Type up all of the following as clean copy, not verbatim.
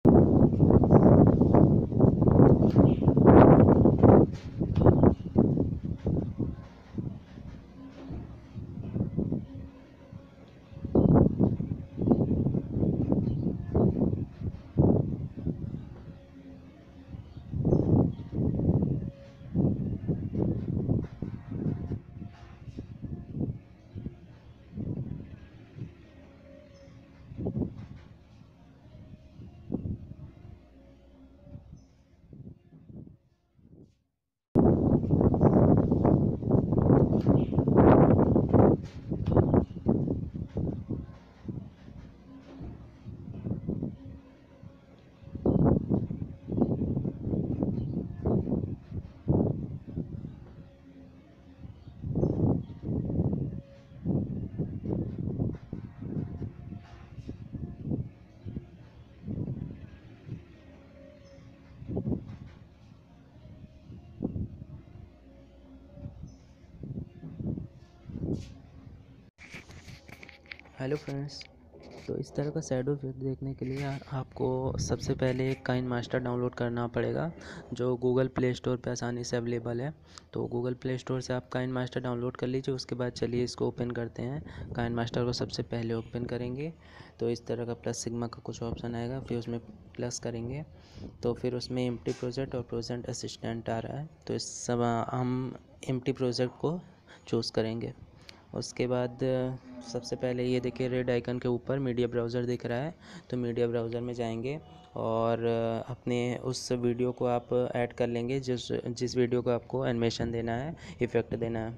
Hello friends. तो इस तरह का शैडो इफेक्ट देखने के लिए आपको सबसे पहले एक काइन मास्टर डाउनलोड करना पड़ेगा, जो गूगल प्ले स्टोर पर आसानी से अवेलेबल है। तो गूगल प्ले स्टोर से आप काइन मास्टर डाउनलोड कर लीजिए। उसके बाद चलिए इसको ओपन करते हैं। काइन मास्टर को सबसे पहले ओपन करेंगे तो इस तरह का प्लस सिग्मा का कुछ ऑप्शन आएगा, फिर उसमें प्लस करेंगे तो फिर उसमें एम्प्टी प्रोजेक्ट और प्रोजेक्ट असिस्टेंट आ रहा है। तो इस सब हम एम्प्टी प्रोजेक्ट को चूज़ करेंगे। उसके बाद सबसे पहले ये देखिए रेड आइकन के ऊपर मीडिया ब्राउज़र दिख रहा है, तो मीडिया ब्राउज़र में जाएंगे और अपने उस वीडियो को आप ऐड कर लेंगे जिस जिस वीडियो को आपको एनिमेशन देना है, इफ़ेक्ट देना है।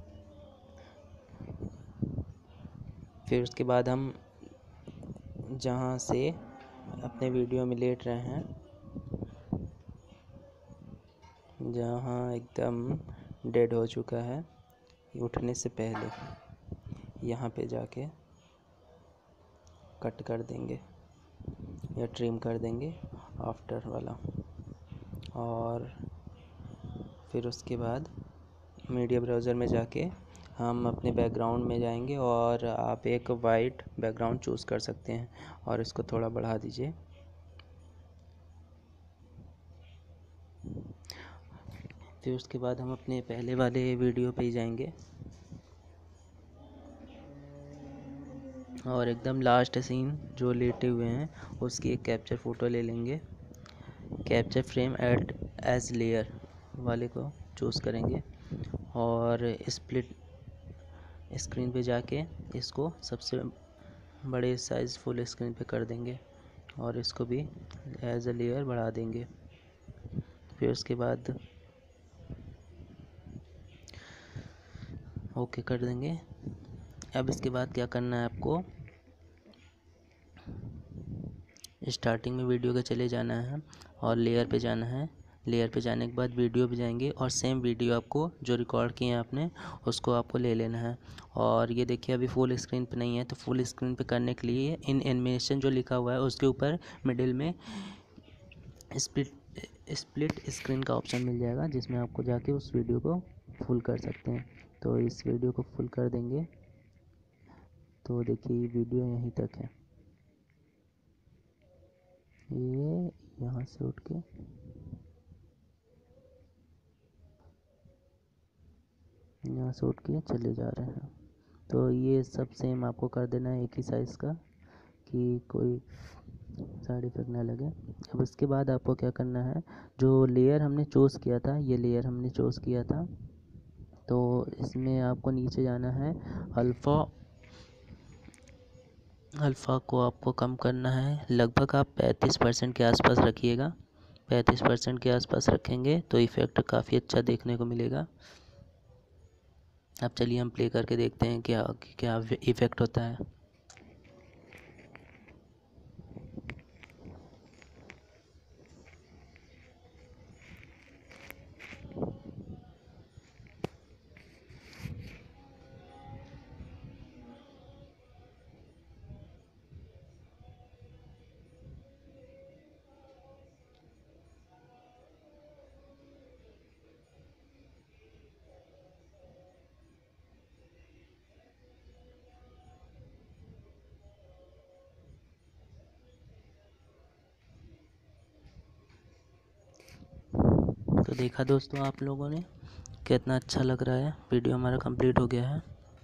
फिर उसके बाद हम जहाँ से अपने वीडियो में लेट रहे हैं, जहाँ एकदम डेड हो चुका है उठने से पहले, यहाँ पे जाके कट कर देंगे या ट्रिम कर देंगे आफ्टर वाला। और फिर उसके बाद मीडिया ब्राउज़र में जाके हम अपने बैकग्राउंड में जाएंगे और आप एक वाइट बैकग्राउंड चूज़ कर सकते हैं और इसको थोड़ा बढ़ा दीजिए। फिर उसके बाद हम अपने पहले वाले वीडियो पे ही जाएंगे और एकदम लास्ट सीन जो लेटे हुए हैं उसकी एक कैप्चर फ़ोटो ले लेंगे। Capture frame add as layer वाले को चूज़ करेंगे और स्प्लिट स्क्रीन पे जाके इसको सबसे बड़े साइज़ फुल स्क्रीन पे कर देंगे और इसको भी एज अ लेयर बढ़ा देंगे। फिर उसके बाद ओके कर देंगे। अब इसके बाद क्या करना है, आपको स्टार्टिंग में वीडियो के चले जाना है और लेयर पे जाना है। लेयर पे जाने के बाद वीडियो पे जाएंगे और सेम वीडियो आपको जो रिकॉर्ड किए हैं आपने उसको आपको ले लेना है। और ये देखिए अभी फुल स्क्रीन पे नहीं है, तो फुल स्क्रीन पे करने के लिए इन एनिमेशन जो लिखा हुआ है उसके ऊपर मिडिल में स्प्लिट स्क्रीन का ऑप्शन मिल जाएगा, जिसमें आपको जाके उस वीडियो को फुल कर सकते हैं। तो इस वीडियो को फुल कर देंगे। तो देखिए वीडियो यहीं तक है, ये यहाँ से उठ के चले जा रहे हैं। तो ये सब सेम आपको कर देना है एक ही साइज़ का, कि कोई साइड इफेक्ट ना लगे। अब इसके बाद आपको क्या करना है, जो लेयर हमने चूज़ किया था, ये लेयर हमने चूज़ किया था, तो इसमें आपको नीचे जाना है। अल्फ़ा को आपको कम करना है, लगभग आप 35% के आसपास रखिएगा। 35% के आसपास रखेंगे तो इफ़ेक्ट काफ़ी अच्छा देखने को मिलेगा। अब चलिए हम प्ले करके देखते हैं क्या क्या इफ़ेक्ट होता है। देखा दोस्तों आप लोगों ने कितना अच्छा लग रहा है। वीडियो हमारा कंप्लीट हो गया है।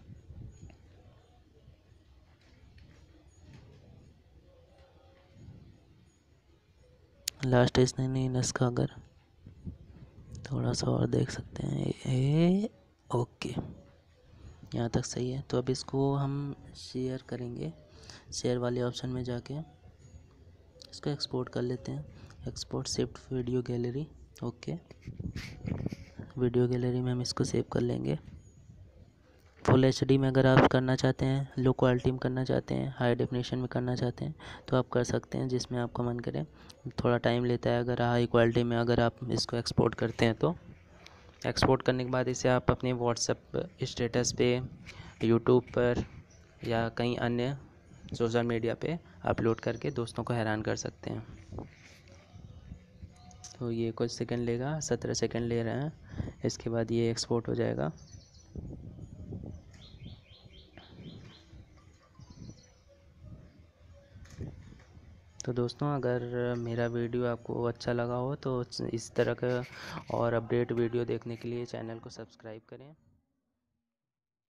लास्ट स्नेस का अगर थोड़ा सा और देख सकते हैं। ओके, यहाँ तक सही है। तो अब इसको हम शेयर करेंगे। शेयर वाले ऑप्शन में जाके इसको एक्सपोर्ट कर लेते हैं। Export shift video gallery. Okay, video gallery में हम इसको सेव कर लेंगे। फुल एचडी में अगर आप करना चाहते हैं, लो क्वालिटी में करना चाहते हैं, हाई डेफिनेशन में करना चाहते हैं तो आप कर सकते हैं, जिसमें आपका मन करे। थोड़ा टाइम लेता है अगर हाई क्वालिटी में अगर आप इसको एक्सपोर्ट करते हैं तो। एक्सपोर्ट करने के बाद इसे आप अपने व्हाट्सएप स्टेटस पे, यूट्यूब पर या कहीं अन्य सोशल मीडिया पे अपलोड करके दोस्तों को हैरान कर सकते हैं। तो ये कुछ सेकंड लेगा, 17 सेकंड ले रहे हैं। इसके बाद ये एक्सपोर्ट हो जाएगा। तो दोस्तों अगर मेरा वीडियो आपको अच्छा लगा हो तो इस तरह का और अपडेट वीडियो देखने के लिए चैनल को सब्सक्राइब करें।